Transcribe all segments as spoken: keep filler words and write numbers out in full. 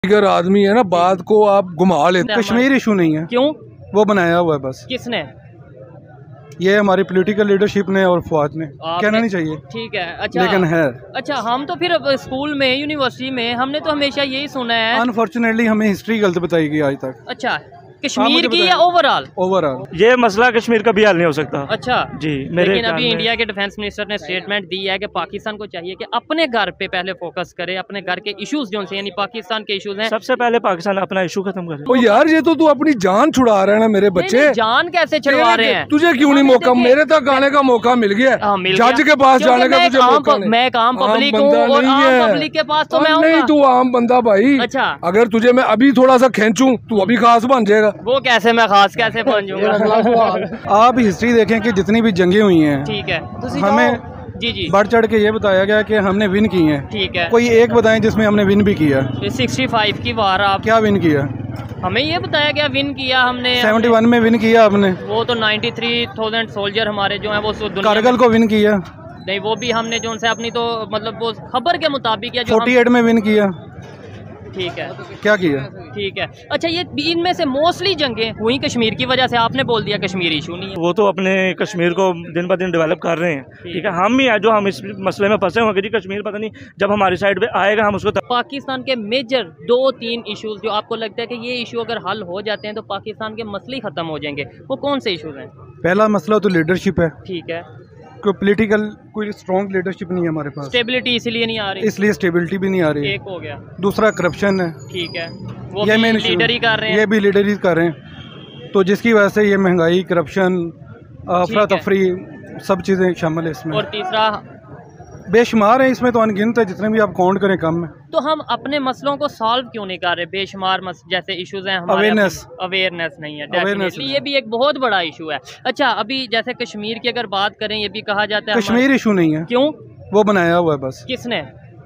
अगर आदमी है ना बात को आप घुमा लेते। कश्मीर इशू नहीं है। क्यों? वो बनाया हुआ है बस। किसने? ये हमारी पॉलिटिकल लीडरशिप ने और फौज ने। कहना नहीं चाहिए, ठीक है। अच्छा, लेकिन है। अच्छा, हम तो फिर स्कूल में यूनिवर्सिटी में हमने तो हमेशा यही सुना है। अनफॉर्चुनेटली हमें हिस्ट्री गलत बताई गई आज तक। अच्छा, कश्मीर की या ओवरऑल? ओवरऑल ये मसला कश्मीर का भी हल नहीं हो सकता। अच्छा जी, मेरे लेकिन अभी इंडिया के डिफेंस मिनिस्टर ने स्टेटमेंट दी है कि पाकिस्तान को चाहिए कि अपने घर पे पहले फोकस करे, अपने घर के इश्यूज जो से यानी पाकिस्तान के इश्यूज हैं सबसे पहले पाकिस्तान अपना इशू खत्म करे। ओ यार, ये तो तू अपनी जान छुड़ा रहा है ना मेरे बच्चे। जान कैसे छुड़वा रहे हैं? तुझे क्यों नहीं मौका? मेरे तक आने का मौका मिल गया, जज के पास जाने का तुझे मौका नहीं। मैं आम पब्लिक हूँ और आम पब्लिक के पास तो मैं नहीं, तू आम बंदा भाई। अच्छा, अगर तुझे मैं अभी थोड़ा सा खींचूं तू अभी खास बन जाएगा। वो कैसे मैं खास कैसे बन जाऊंगा? आप हिस्ट्री देखें कि जितनी भी जंगें हुई हैं, ठीक है, हमें जी जी बढ़ चढ़ के ये बताया गया कि हमने विन की है। ठीक है, कोई एक बताएं जिसमें हमने विन भी किया। सिक्सटी फाइव की वार आप क्या विन किया? हमें ये बताया गया विन किया हमने। सेवेंटी वन में विन किया आपने। वो तो नाइन्टी थ्री थाउजेंड सोल्जर हमारे जो है वो कारगिल को विन किया। नहीं, वो भी हमने जो उनसे अपनी तो मतलब वो खबर के मुताबिक है जो फोर्टी एट में विन किया। ठीक है, क्या किया? ठीक है। अच्छा, ये इनमें से मोस्टली जंगें हुई कश्मीर की वजह से। आपने बोल दिया कश्मीर इशू नहीं है। वो तो अपने कश्मीर को दिन ब दिन डेवलप कर रहे हैं। ठीक है, हम ही है जो हम इस मसले में फंसे हुए। कश्मीर पता नहीं जब हमारी साइड पे आएगा हम उसको। पाकिस्तान के मेजर दो तीन इश्यूज जो आपको लगता है कि ये इशू अगर हल हो जाते हैं तो पाकिस्तान के मसले खत्म हो जाएंगे, वो कौन से इशूज हैं? पहला मसला तो लीडरशिप है। ठीक है, कोई पॉलिटिकल कोई स्ट्रॉन्ग लीडरशिप नहीं है हमारे पास। स्टेबिलिटी इसलिए नहीं आ रही, इसलिए स्टेबिलिटी भी नहीं आ रही। एक हो गया। दूसरा करप्शन है। ठीक है, वो ये भी लीडर ही कर रहे हैं। ये भी लीडर ही कर रहे हैं, तो जिसकी वजह से ये महंगाई, करप्शन, अफरा तफरी सब चीज़ें शामिल है इसमें। और तीसरा बेशुमार है, इसमें तो अनगिनत है, जितने भी आप काउंट करें कम है। तो हम अपने मसलों को सॉल्व क्यों नहीं कर रहे? बेशुमार मस, जैसे इश्यूज हैं हमारे, अवेयरनेस अवेयरनेस नहीं है। डेफिनेटली ये भी एक बहुत बड़ा इशू है। अच्छा, अभी जैसे कश्मीर की अगर बात करें, ये भी कहा जाता है कश्मीर इशू नहीं है। क्यों? वो बनाया हुआ है बस। किसने?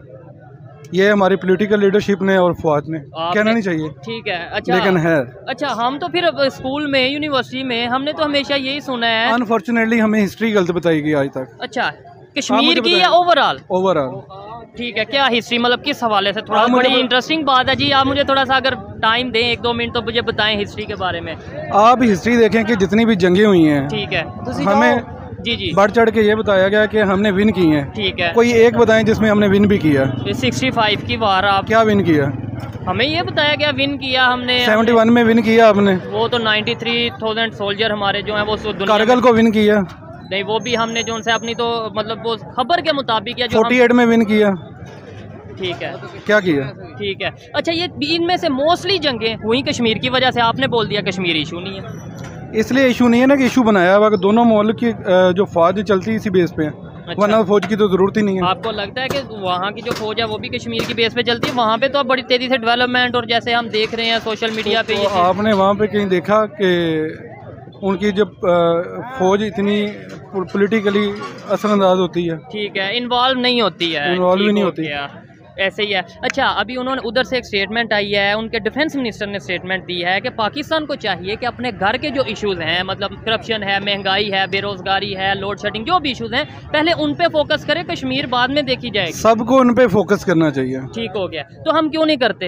ये हमारी पॉलिटिकल लीडरशिप ने और फौज ने। कहना नहीं चाहिए, ठीक है। अच्छा, लेकिन है। अच्छा, हम तो फिर स्कूल में यूनिवर्सिटी में हमने तो हमेशा यही सुना है। अनफॉर्चुनेटली हमें हिस्ट्री गलत बताई गई आज तक। अच्छा, कश्मीर की या ओवरऑल? ओवरऑल। ठीक है, क्या हिस्ट्री मतलब किस हवाले से? थोड़ा बड़ी इंटरेस्टिंग बात है जी। आप मुझे थोड़ा सा अगर टाइम दें, एक दो मिनट, तो मुझे बताएं हिस्ट्री के बारे में। आप हिस्ट्री देखें कि जितनी भी जंगें हुई हैं, ठीक है, हमें जी जी बढ़ चढ़ के ये बताया गया कि हमने विन की है। ठीक है, कोई एक बताएं जिसमें हमने विन भी किया। सिक्सटी फाइव की वार आप क्या विन किया? हमें ये बताया गया विन किया हमने। सेवेंटी वन में विन किया आपने। वो तो नाइन्टी थ्री थाउजेंड सोल्जर हमारे जो है वो कारगिल को विन किया। नहीं, वो भी हमने जो उनसे अपनी तो मतलब वो खबर के मुताबिक है जो फोर्टी एट में विन किया। ठीक है, क्या किया? ठीक है। अच्छा, ये इनमें से मोस्टली जंगें हुई कश्मीर की वजह से। आपने बोल दिया कश्मीर इशू नहीं है। इसलिए इशू नहीं है ना कि इशू बनाया हुआ, दोनों मुल्क की जो फौज चलती है इसी बेस पे है। अच्छा। वरना फौज की तो जरूरत ही नहीं है। आपको लगता है कि वहाँ की जो फौज है वो भी कश्मीर की बेस पे चलती है? वहाँ पे तो अब बड़ी तेजी से डेवलपमेंट, और जैसे हम देख रहे हैं सोशल मीडिया पे, तो आपने वहाँ पे कहीं देखा कि उनकी जब फौज इतनी पॉलिटिकली असरअंदाज होती है? ठीक है, इन्वॉल्व नहीं होती है। इन्वॉल्व ही नहीं होती है, ऐसे ही है। अच्छा, अभी उन्होंने उधर से एक स्टेटमेंट आई है, उनके डिफेंस मिनिस्टर ने स्टेटमेंट दी है कि पाकिस्तान को चाहिए कि अपने घर के जो इश्यूज हैं, मतलब करप्शन है, महंगाई है, बेरोजगारी है, लोड शेडिंग, जो भी इश्यूज हैं, पहले उन पे फोकस करें, कश्मीर बाद में देखी जाएगी। सबको उन पे फोकस करना चाहिए। ठीक हो गया, तो हम क्यों नहीं करते?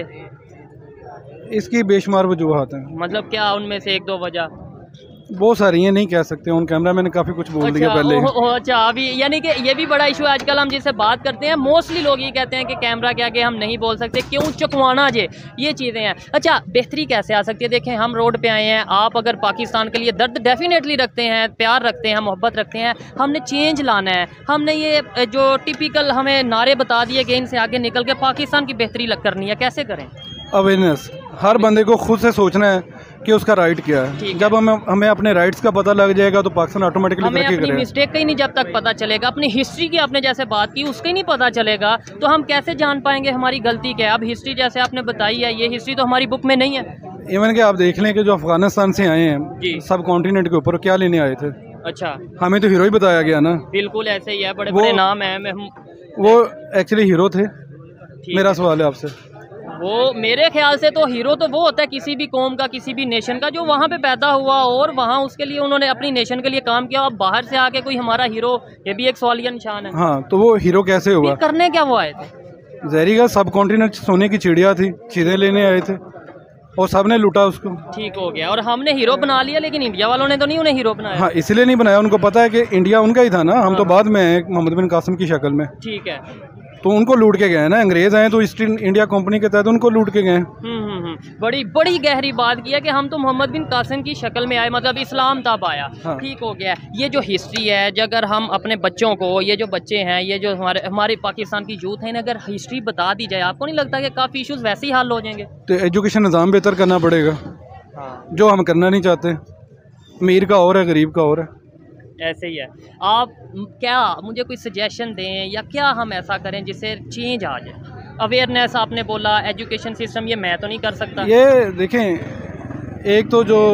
इसकी बेशुमार वजूहात हैं। मतलब क्या? उनमें से एक दो वजह बहुत सारी हैं, नहीं कह सकते। उन कैमरा मैंने काफ़ी कुछ बोल अच्छा, दिया पहले। ओ, ओ, अच्छा, अभी यानी कि ये भी बड़ा इशू है आजकल। हम जिससे बात करते हैं मोस्टली लोग ये कहते हैं कि कैमरा के आगे हम नहीं बोल सकते, क्यों चुकवाना जे, ये चीज़ें हैं। अच्छा, बेहतरी कैसे आ सकती है? देखें, हम रोड पे आए हैं, आप अगर पाकिस्तान के लिए दर्द डेफिनेटली रखते हैं, प्यार रखते हैं, मोहब्बत रखते हैं, हमने चेंज लाना है। हमने ये जो टिपिकल हमें नारे बता दिए कि इनसे आगे निकल के पाकिस्तान की बेहतरी करनी है, कैसे करें? अवेयरनेस, हर बंदे को खुद से सोचना है कि उसका राइट क्या है। जब हमें हमें अपने राइट्स का पता लग जाएगा तो पाकिस्तान ऑटोमेटिकली तरक्की करेगा। हमें अपनी मिस्टेक का ही नहीं जब तक पता चलेगा, अपनी हिस्ट्री की आपने जैसे बात की उसका ही नहीं पता चलेगा, तो हम कैसे जान पाएंगे हमारी गलती क्या है? अब हिस्ट्री जैसे आपने बताई है, ये हिस्ट्री तो हमारी बुक में नहीं है। इवन कि आप देख लें कि जो अफगानिस्तान से आए हैं सब कॉन्टिनेंट के ऊपर, क्या लेने आए थे? अच्छा, हमें तो हीरो ही बताया गया ना। बिल्कुल ऐसे ही है, बड़े बड़े नाम है। वो एक्चुअली हीरो थे। मेरा सवाल है आपसे, वो मेरे ख्याल से तो हीरो तो वो होता है किसी भी कौम का, किसी भी नेशन का, जो वहाँ पे पैदा हुआ और वहाँ उसके लिए उन्होंने अपनी नेशन के लिए काम किया। अब बाहर से आके कोई हमारा हीरो, ये भी एक सवालिया निशान है। हाँ, तो वो हीरो कैसे हुआ? करने क्या वो आए थे? जहरी का सब कॉन्टिनेंट सोने की चिड़िया थी, चीज़ें लेने आए थे और सब ने लूटा उसको। ठीक हो गया, और हमने हीरो बना लिया, लेकिन इंडिया वालों ने तो नहीं उन्हें हीरो बनाया। हाँ, इसलिए नहीं बनाया, उनको पता है कि इंडिया उनका ही था ना, हम तो बाद में आए मोहम्मद बिन कासिम की शक्ल में। ठीक है, तो उनको लूट के गए ना, अंग्रेज आए तो ईस्ट इंडिया कंपनी के तहत उनको लूट के गए। हम्म हम्म हम्म। बड़ी बड़ी गहरी बात की है कि हम तो मोहम्मद बिन कासिम की शक्ल में आए, मतलब इस्लाम तब आया। हाँ। ठीक हो गया। ये जो हिस्ट्री है, जो अगर हम अपने बच्चों को, ये जो बच्चे हैं, ये जो हमारे हमारे पाकिस्तान की यूथ है, अगर हिस्ट्री बता दी जाए, आपको नहीं लगता कि काफ़ी इशूज़ वैसे ही हल हो जाएंगे? तो एजुकेशन निज़ाम बेहतर करना पड़ेगा, हाँ, जो हम करना नहीं चाहते। अमीर का और है, गरीब का और है। ऐसे ही है। आप म, क्या मुझे कोई सजेशन दें, या क्या हम ऐसा करें जिससे चेंज आ जाए? अवेयरनेस आपने बोला, एजुकेशन सिस्टम, ये मैं तो नहीं कर सकता। ये देखें, एक तो जो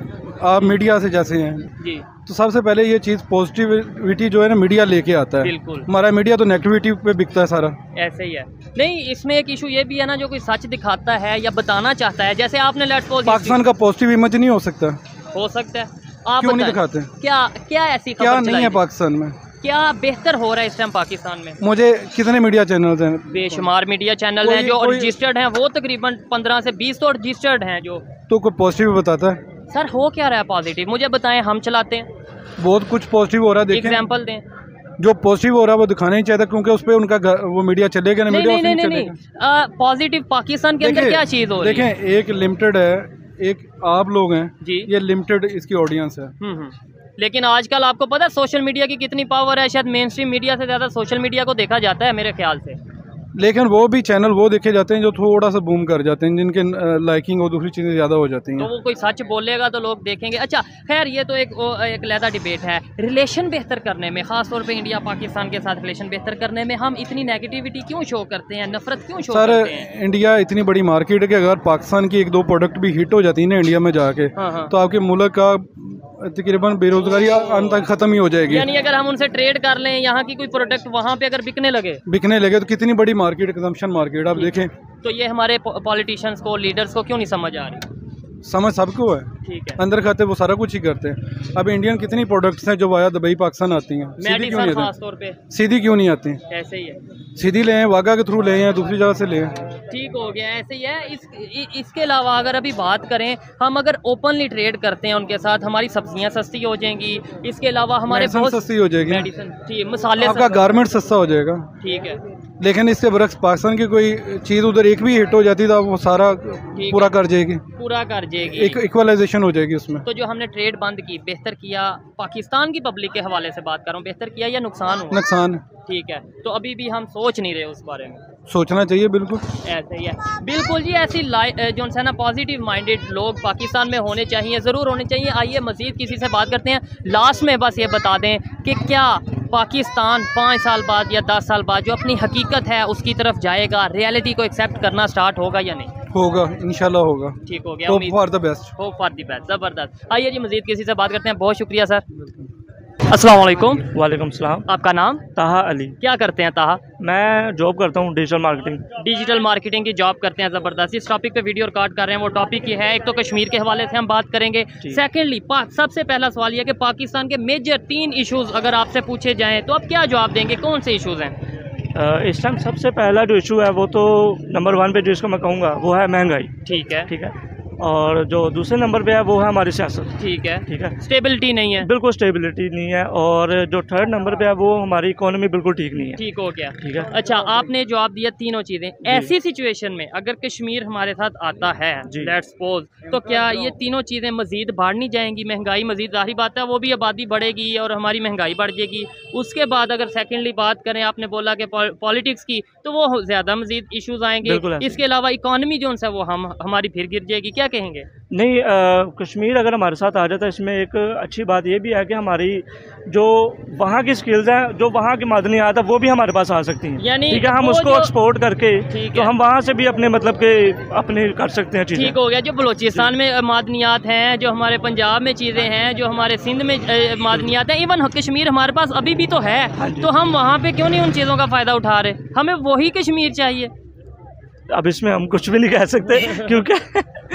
आप मीडिया से जैसे हैं, जी तो सबसे पहले ये चीज़ पॉजिटिविटी जो है ना मीडिया लेके आता है। बिल्कुल, हमारा मीडिया तो नेगेटिविटी पे बिकता है सारा। ऐसे ही है। नहीं, इसमें एक इशू ये भी है ना, जो कोई सच दिखाता है या बताना चाहता है, जैसे आपने लेट्स सपोज पाकिस्तान का पॉजिटिव इमेज नहीं हो सकता। हो सकता है, आप क्यों नहीं बताएं, दिखाते? क्या क्या ऐसी क्या खबर नहीं है चलाई? पाकिस्तान में? क्या बेहतर हो रहा है इस टाइम पाकिस्तान में? मुझे कितने मीडिया चैनल्स हैं? बेशुमार मीडिया चैनल कोई- हैं जो कोई- रजिस्टर्ड हैं, वो तकरीबन पंद्रह से बीस तो रजिस्टर्ड हैं जो। तो कोई पॉजिटिव बताता है? सर हो क्या रहा है पॉजिटिव, मुझे बताएं, हम चलाते हैं, बहुत कुछ पॉजिटिव हो रहा है, देखें। एग्जाम्पल दें। जो पॉजिटिव हो रहा है वो दिखाना ही चाहता, क्योंकि उस पर उनका घर- वो मीडिया चलेगा ना, नहीं मीडिया नहीं उस नहीं नहीं नहीं चलेगा। पॉजिटिव पाकिस्तान के अंदर देखिए- क्या चीज़ हो रही है? देखें, एक लिमिटेड है, एक आप लोग हैं जी। ये लिमिटेड इसकी ऑडियंस है। हम्म हम्म। लेकिन आजकल आपको पता है सोशल मीडिया की कितनी पावर है? शायद मेन स्ट्रीम मीडिया से ज़्यादा सोशल मीडिया को देखा जाता है मेरे ख्याल से। लेकिन वो भी चैनल वो देखे जाते हैं जो थोड़ा सा बूम कर जाते हैं, जिनके लाइकिंग और दूसरी चीज़ें ज़्यादा हो जाती तो हैं। वो कोई सच बोलेगा तो लोग देखेंगे। अच्छा खैर, ये तो एक वो एक लहदा डिबेट है। रिलेशन बेहतर करने में, ख़ास तौर पे इंडिया पाकिस्तान के साथ रिलेशन बेहतर करने में हम इतनी नेगेटिविटी क्यों शो करते हैं, नफरत क्यों शो सर, करते हैं? इंडिया इतनी बड़ी मार्केट है कि अगर पाकिस्तान की एक दो प्रोडक्ट भी हिट हो जाती है ना इंडिया में जाके, हाँ हाँ। तो आपके मुल्क का तकरीबन बेरोजगारी अंत तक खत्म ही हो जाएगी। यानी अगर हम उनसे ट्रेड कर लें, यहाँ की कोई प्रोडक्ट वहाँ पे अगर बिकने लगे, बिकने लगे, तो कितनी बड़ी मार्केट, कंजम्पशन मार्केट आप देखें। तो ये हमारे पॉलिटिशियंस को, लीडर्स को क्यों नहीं समझ आ रही? समझ सबको है, ठीक है। अंदर खाते वो सारा कुछ ही करते हैं। अब इंडियन कितनी प्रोडक्ट्स हैं जो वाया दुबई पाकिस्तान आती हैं, सीधी क्यों मेडिसन नहीं खास आती? तौर पे सीधी क्यों नहीं आती? ऐसे ही है। सीधी ले हैं, वाघा के थ्रू ले हैं, दूसरी जगह से ले हैं। ठीक हो गया, ऐसे ही है। इस इ, इसके अलावा अगर अभी बात करें, हम अगर ओपनली ट्रेड करते हैं उनके साथ, हमारी सब्जियां सस्ती हो जाएंगी। इसके अलावा हमारे मेडिसिन बहुत सस्ती हो जाएगी, मेडिसिन, ठीक, मसाले आपका सस्ते- गारमेंट सस्ता हो जाएगा। ठीक है। लेकिन इसके बरक्स पाकिस्तान की कोई चीज़ उधर एक भी हिट हो जाती तो वो सारा पूरा कर जाएगी, पूरा कर जाएगी। एक इक्वलाइजेशन हो जाएगी उसमें। तो जो हमने ट्रेड बंद की, बेहतर किया? पाकिस्तान की पब्लिक के हवाले से बात कर रहा हूँ, बेहतर किया या नुकसान हुआ? नुकसान ठीक है। तो अभी भी हम सोच नहीं रहे उस बारे में। सोचना चाहिए, बिल्कुल ऐसे ही है, बिल्कुल जी। ऐसी जो है ना पॉजिटिव माइंडेड लोग पाकिस्तान में होने चाहिए, ज़रूर होने चाहिए। आइए मज़ीद किसी से बात करते हैं। लास्ट में बस ये बता दें कि क्या पाकिस्तान पाँच साल बाद या दस साल बाद जो अपनी हकीकत है उसकी तरफ जाएगा, रियलिटी को एक्सेप्ट करना स्टार्ट होगा या नहीं? होगा, इंशाल्लाह होगा। ठीक हो गया, hope for the best. Hope for the best, ज़बरदस्त। आइए जी मज़ीद किसी से बात करते हैं। बहुत शुक्रिया सर। अस्सलाम वालेकुम। वालेकुम सलाम। आपका नाम? ताहा अली। क्या करते हैं ताहा? मैं जॉब करता हूँ डिजिटल मार्केटिंग। डिजिटल मार्केटिंग की जॉब करते हैं, ज़बरदस्त। इस टॉपिक पे वीडियो रिकॉर्ड कर रहे हैं, वो टॉपिक ये है, एक तो कश्मीर के हवाले से हम बात करेंगे। सेकेंडली सबसे पहला सवाल यह कि पाकिस्तान के मेजर तीन इशूज़ अगर आपसे पूछे जाएँ तो आप क्या जवाब देंगे, कौन से इशूज़ हैं? इस टाइम सबसे पहला जो इशू है वो तो नंबर वन पे जिसको मैं कहूँगा वो है महंगाई। ठीक है। ठीक है। और जो दूसरे नंबर पे है वो है हमारी सियासत। ठीक है। ठीक है। स्टेबिलिटी नहीं है, बिल्कुल स्टेबिलिटी नहीं है। और जो थर्ड नंबर पे है वो हमारी इकोनॉमी बिल्कुल ठीक नहीं है। ठीक हो गया। ठीक है। अच्छा, आपने जवाब दिया तीनों चीज़ें। ऐसी सिचुएशन में अगर कश्मीर हमारे साथ आता है, लेट्स सपोज, तो क्या ये तीनों चीज़ें मजीद बढ़नी जाएंगी? महंगाई मजीद, जाहिर बात है वो भी आबादी बढ़ेगी और हमारी महंगाई बढ़ जाएगी। उसके बाद अगर सेकेंडली बात करें, आपने बोला कि पॉलिटिक्स की, तो वो ज़्यादा मजीद इशूज़ आएंगे। इसके अलावा इकॉनमी जो है वो हम हमारी फिर गिर जाएगी। क्या कहेंगे? नहीं, आ, कश्मीर अगर हमारे साथ आ जाता है, इसमें एक अच्छी बात ये भी है कि हमारी जो वहाँ की स्किल्स हैं, जो वहाँ की मादनियात है, वो भी हमारे पास आ सकती हैं। यानी ठीक है, हम उसको एक्सपोर्ट करके तो हम वहाँ से भी अपने मतलब के अपने कर सकते हैं चीज़ें। ठीक हो गया। जो बलोचिस्तान में मादनियात हैं, जो हमारे पंजाब में चीज़ें हैं, जो हमारे सिंध में मादनियात हैं, इवन कश्मीर हमारे पास अभी भी तो है, तो हम वहाँ पे क्यों नहीं उन चीज़ों का फ़ायदा उठा रहे? हमें वही कश्मीर चाहिए। अब इसमें हम कुछ भी नहीं कह सकते क्योंकि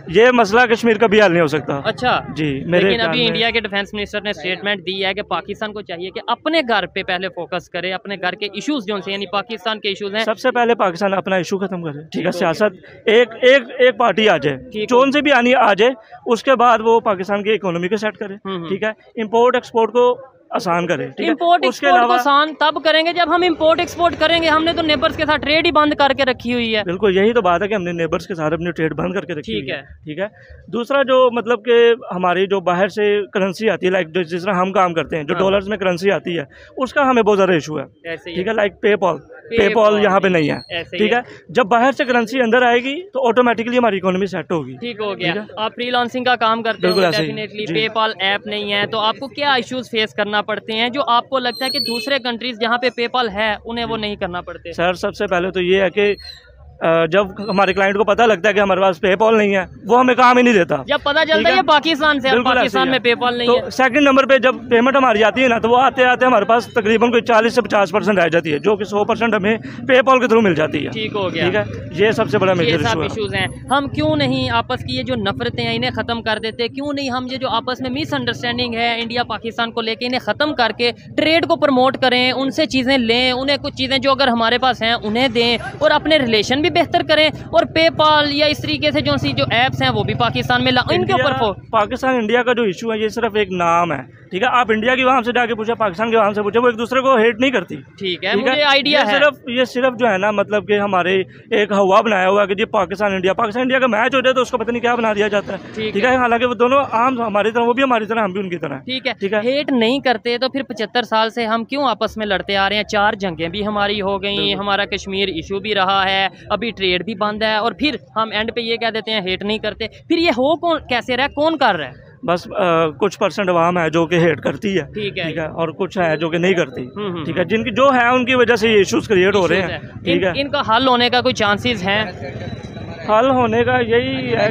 ये मसला कश्मीर का भी हल नहीं हो सकता। अच्छा जी, मेरे लेकिन अभी ख्याल में- इंडिया के डिफेंस मिनिस्टर ने स्टेटमेंट दी है कि पाकिस्तान को चाहिए कि अपने घर पे पहले फोकस करे, अपने घर के इश्यूज जो से यानी पाकिस्तान के इश्यूज हैं। सबसे पहले पाकिस्तान अपना इशू खत्म करे, ठीक है। ठीक सियासत एक एक एक पार्टी आ जाए, ठीक जोन से भी आनी आ जाए, उसके बाद वो पाकिस्तान की इकोनॉमी को सेट करे, हम्म, हम्म। ठीक है। इंपोर्ट एक्सपोर्ट को आसान करे, ठीक है। इम्पोर्ट उसके एक्सपोर्ट को अलावा आसान तब करेंगे जब हम इम्पोर्ट एक्सपोर्ट करेंगे। हमने तो नेबर्स के साथ ट्रेड ही बंद करके रखी हुई है। बिल्कुल यही तो बात है कि हमने नेबर्स के साथ अपनी ट्रेड बंद करके रखी ठीक हुई है। ठीक है। दूसरा जो मतलब कि हमारी जो बाहर से करेंसी आती है, लाइक जिस तरह हम काम करते हैं, जो हाँ। डॉलर्स में करेंसी आती है, उसका हमें बहुत ज़्यादा इशू है, ऐसे ही ठीक है। लाइक पेपॉल PayPal पेपॉल यहाँ पे नहीं है, ऐसे ही ठीक है। जब बाहर से करेंसी अंदर आएगी तो ऑटोमेटिकली हमारी इकोनॉमी सेट होगी। ठीक हो गया। ठीक है। आप फ्रीलांसिंग का काम करते हो, बिल्कुल ऐसे ही। डेफिनेटली जी। पेपाल ऐप नहीं है तो आपको क्या इश्यूज फेस करना पड़ते हैं जो आपको लगता है कि दूसरे कंट्रीज जहाँ पे पेपाल है उन्हें वो नहीं करना पड़ते? सर सबसे पहले तो ये है कि अ, जब हमारे क्लाइंट को पता लगता है कि हमारे पास पेपॉल नहीं है, वो हमें काम ही नहीं देता। जब पता ठीक चलता है है। ये पाकिस्तान से है, बिल्कुल ऐसे पाकिस्तान ही में है। पेपाल नहीं तो है। सेकंड नंबर पे जब पेमेंट हमारी आती है ना, तो वो आते आते हमारे पास तकरीबन कोई चालीस से पचास परसेंट रह जाती है, जो कि सौ परसेंट हमें पेपॉल के थ्रू मिल जाती है। ठीक हो गया। ठीक है, ये सबसे बड़ा ये मेजर सब इशू है। इश्यूज हैं। हम क्यों नहीं आपस की ये जो नफरतें हैं इन्हें ख़त्म कर देते? क्यों नहीं हम ये जो आपस में मिसअंडरस्टैंडिंग है इंडिया पाकिस्तान को लेके इन्हें ख़त्म करके ट्रेड को प्रमोट करें, उनसे चीज़ें लें, उन्हें कुछ चीज़ें जो अगर हमारे पास हैं उन्हें दें और अपने रिलेशन भी बेहतर करें। और पेपाल या इस तरीके से जो सी जो ऐप्स हैं वो भी पाकिस्तान में ला इनके ऊपर इंडिया- पाकिस्तान इंडिया का जो इशू है ये सिर्फ एक नाम है, ठीक है। आप इंडिया की वहाँ से जाके पूछे, पाकिस्तान के वहाँ से पूछे, वो एक दूसरे को हेट नहीं करती। ठीक है, ठीक मुझे आइडिया ये है। सिर्फ ये सिर्फ जो है ना, मतलब कि हमारे एक हवा बनाया हुआ है कि जी पाकिस्तान इंडिया पाकिस्तान इंडिया का मैच हो जाए तो उसको पता नहीं क्या बना दिया जाता है, ठीक ठीक है। हालांकि वो दोनों आम हमारी तरह, वो भी हमारी तरह, हम भी उनकी तरह। ठीक है, ठीक है। हेट नहीं करते तो फिर पचहत्तर साल से हम क्यों आपस में लड़ते आ रहे हैं? चार जंगें भी हमारी हो गई, हमारा कश्मीर इशू भी रहा है, अभी ट्रेड भी बंद है, और फिर हम एंड पे ये कह देते हैं हेट नहीं करते। फिर ये हो कौन कैसे रहा है, कौन कर रहा है? बस आ, कुछ परसेंट अवाम है जो कि हेट करती है, ठीक है। ठीक है, और कुछ है जो कि नहीं करती, हम्म, हम्म, ठीक है। जिनकी जो है उनकी वजह से ये इश्यूज क्रिएट हो रहे issues हैं, है। ठीक इन, है। इनका हल होने का कोई चांसेस हैं? हल होने का यही है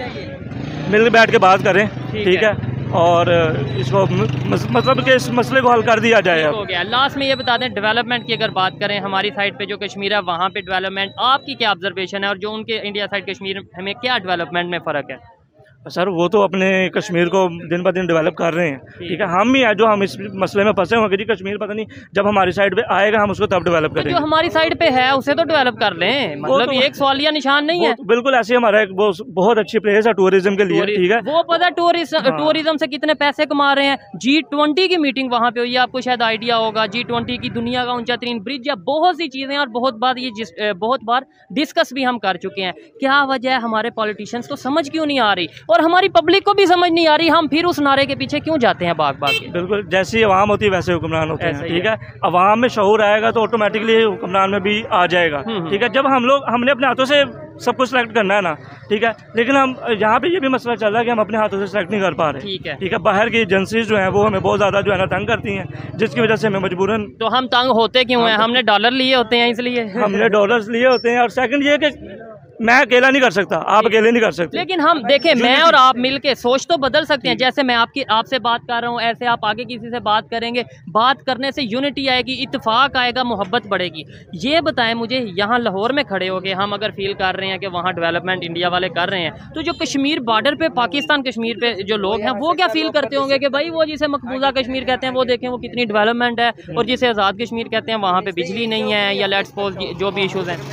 कि मिल बैठ के बात करें, ठीक ठीक है। है, और इसको मस, मतलब कि इस मसले को हल कर दिया जाए। ठीक अब हो गया। लास्ट में ये बता दें, डेवलपमेंट की अगर बात करें, हमारी साइड पे जो कश्मीर है वहाँ पे डेवलपमेंट आपकी क्या ऑब्जर्वेशन है, और जो उनके इंडिया साइड कश्मीर हमें क्या डेवलपमेंट में फ़र्क है? सर वो तो अपने कश्मीर को दिन ब दिन डेवलप कर रहे हैं, ठीक है। हम ही है जो हम इस मसले में फंसे हुए हैं कि जी कश्मीर पता नहीं जब हमारी साइड पे आएगा हम उसको तब डेवलप तो करेंगे। जो हमारी साइड पे है उसे तो डेवलप कर लें, मतलब तो- ये एक सवालिया निशान नहीं वो है। तो बिल्कुल ऐसे ही हमारा एक वो बहुत अच्छी प्लेस है टूरिज्म के लिए, ठीक है। वो पता टूरिज्म हाँ। टूरिज्म से कितने पैसे कमा रहे हैं। जी ट्वेंटी की मीटिंग वहाँ पे हुई है, आपको शायद आइडिया होगा। जी ट्वेंटी की दुनिया का ऊंचा तरीन ब्रिज या बहुत सी चीज़ें, और बहुत बार ये जिस बहुत बार डिस्कस भी हम कर चुके हैं। क्या वजह है, हमारे पॉलिटिशियंस को समझ क्यों नहीं आ रही और हमारी पब्लिक को भी समझ नहीं आ रही, हम फिर उस नारे के पीछे क्यों जाते हैं भाग भाग के? बिल्कुल, जैसी आवाम होती है वैसे हुक्मरान होते ऐसा हैं, ही ठीक है। आवाम में शऊर आएगा तो ऑटोमेटिकली हुक्मरान में भी आ जाएगा, हम्म, ठीक है। जब हम लोग हमने अपने हाथों से सब कुछ सेलेक्ट करना है ना, ठीक है, लेकिन हम यहाँ पे ये भी मसला चल रहा है कि हम अपने हाथों से सेलेक्ट नहीं कर पा रहे, ठीक है। ठीक है। बाहर की एजेंसीज जो हैं वो हमें बहुत ज़्यादा जो है ना तंग करती हैं, जिसकी वजह से हमें मजबूरन तो हम तंग होते क्यों हैं? हमने डॉलर लिए होते हैं इसलिए। हमने डॉलर्स लिए होते हैं, और सेकंड ये कि मैं अकेला नहीं कर सकता, आप अकेले नहीं कर सकते। लेकिन हम देखें, मैं और आप मिलके सोच तो बदल सकते हैं। जैसे मैं आपकी आपसे बात कर रहा हूँ, ऐसे आप आगे किसी से बात करेंगे, बात करने से यूनिटी आएगी, इत्तेफाक आएगा, मोहब्बत बढ़ेगी। ये बताएं मुझे, यहाँ लाहौर में खड़े हो गए हम अगर फील कर रहे हैं कि वहाँ डेवलपमेंट इंडिया वाले कर रहे हैं, तो जो कश्मीर बॉर्डर पे पाकिस्तान कश्मीर पे जो लोग हैं वो क्या फील करते होंगे कि भाई वो जिसे मकबूजा कश्मीर कहते हैं वो देखें वो कितनी डेवलपमेंट है, और जिसे आज़ाद कश्मीर कहते हैं वहाँ पे बिजली नहीं है, या लेट्स सपोज जो भी इशूज़ हैं।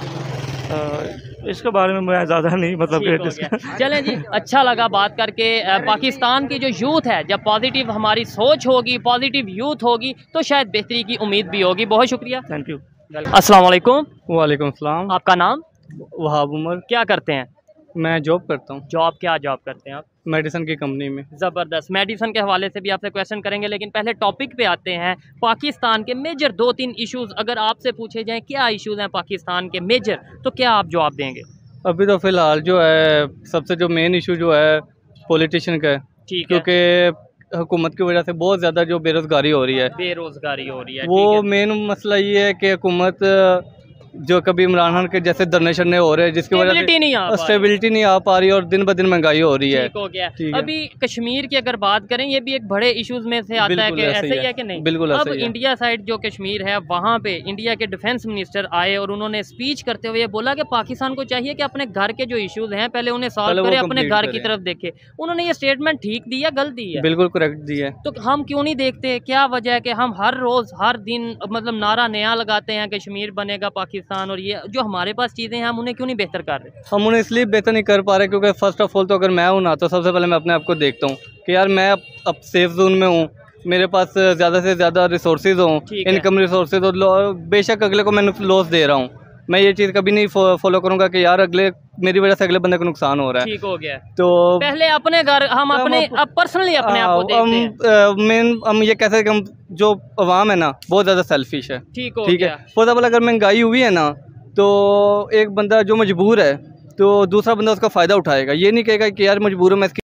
अ, इसके बारे में मैं ज़्यादा नहीं मतलब ठीक हो गया। चलें जी, अच्छा लगा बात करके। अ, पाकिस्तान की जो यूथ है, जब पॉजिटिव हमारी सोच होगी, पॉजिटिव यूथ होगी, तो शायद बेहतरी की उम्मीद भी होगी। बहुत शुक्रिया, थैंक यू। अस्सलाम वालेकुम। वालेकुम सलाम। आपका नाम? वहाब उमर। क्या करते हैं? मैं जॉब करता हूँ जॉब? क्या जॉब करते हैं आप? मेडिसिन की कंपनी में। ज़बरदस्त। मेडिसिन के हवाले से भी आपसे क्वेश्चन करेंगे, लेकिन पहले टॉपिक पे आते हैं। पाकिस्तान के मेजर दो तीन इश्यूज़ अगर आपसे पूछे जाएँ क्या इश्यूज़ हैं पाकिस्तान के मेजर, तो क्या आप जवाब देंगे? अभी तो फ़िलहाल जो है सबसे जो मेन इशू जो है पॉलिटिशियन का है, ठीक है। क्योंकि हुकूमत की वजह से बहुत ज़्यादा जो बेरोज़गारी हो रही है, बेरोज़गारी हो रही है, वो ठीक है। मेन मसला ये है कि हुकूमत जो कभी इमरान खान के जैसे धरने शरने हो रहे हैं जिसकी वजह Stability नहीं आ पा से रही। स्टेबिलिटी नहीं आ पा रही और दिन ब दिन महंगाई हो रही है। ठीक हो गया। ठीक है। अभी कश्मीर की अगर बात करें, ये भी एक बड़े इश्यूज में से आता है बिल्कुल कि ऐसे ऐसे ही ही है। है कि नहीं। बिल्कुल अब ऐसे ही है। इंडिया साइड जो कश्मीर है वहाँ पे इंडिया के डिफेंस मिनिस्टर आए और उन्होंने स्पीच करते हुए ये बोला कि पाकिस्तान को चाहिए कि अपने घर के जो इश्यूज हैं पहले उन्हें पहले सॉल्व वो करे, अपने complete घर की करें। तरफ देखे। उन्होंने ये स्टेटमेंट ठीक दी या गलत दी है? बिल्कुल करेक्ट दी है। तो हम क्यों नहीं देखते? क्या वजह है कि हम हर रोज हर दिन मतलब नारा नया लगाते हैं कश्मीर बनेगा पाकिस्तान, और ये जो हमारे पास चीजें हैं हम उन्हें क्यों नहीं बेहतर कर रहे? हम उन्हें इसलिए बेहतर नहीं कर पा रहे क्योंकि फर्स्ट ऑफ ऑल तो अगर मैं हूँ ना, तो सबसे पहले मैं अपने आप को देखता हूँ कि यार मैं अब, अब सेफ जोन में हूँ, मेरे पास ज़्यादा से ज़्यादा रिसोर्सेज हों, ठीक है। इनकम रिसोर्सेज हो, बेशक अगले को मैं लॉस दे रहा हूँ, मैं ये चीज़ कभी नहीं फॉलो करूँगा कि यार अगले मेरी वजह से अगले बंदे को नुकसान हो रहा है। ठीक हो गया। तो पहले अपने घर हम हम अपने अप- अब पर्सनली अपने आप को देखते हैं। हम मेन हम ये कह सकते हैं कि हम जो अवाम है ना बहुत ज़्यादा सेल्फिश है। ठीक हो ठीक है। गया। फॉर एग्जाम्पल अगर महंगाई हुई है ना, तो एक बंदा जो मजबूर है तो दूसरा बंदा उसका फ़ायदा उठाएगा, ये नहीं कहेगा कि यार मजबूर हूँ मैं इसकी